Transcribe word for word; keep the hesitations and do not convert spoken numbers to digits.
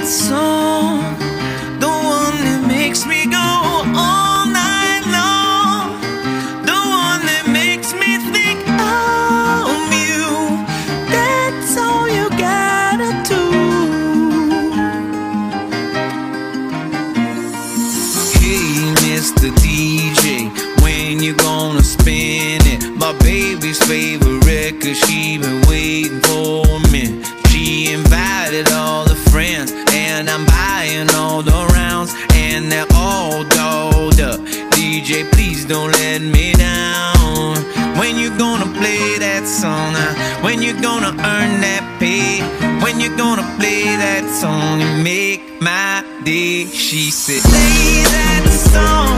song, the one that makes me go all night long, the one that makes me think of you. That's all you gotta do. Hey, Mister D J, when you gonna spin it? My baby's favorite record, she been waiting for me. She invited all the friends, and I'm buying all the rounds, and they're all dolled up. D J, please don't let me down. When you gonna play that song? When you gonna earn that pay? When you gonna play that song and make my day? She said, play that song.